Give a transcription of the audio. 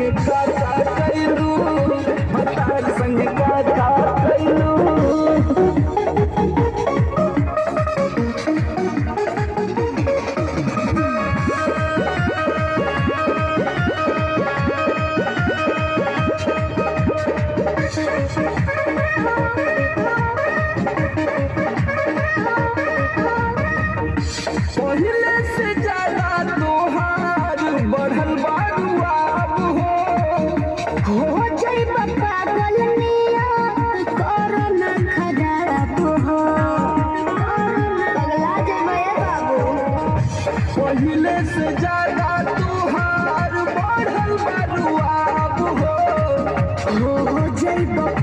में का कैलू भतार संग का कैलू। पहले से ज्यादा तोहार बढ़ल बारुआब हो जाइबा पागल मिया करो ना खराब हो पगला जाइबा ए बाबू। पहले से ज्यादा तोहार बढ़ल बारुआब हो जाइबा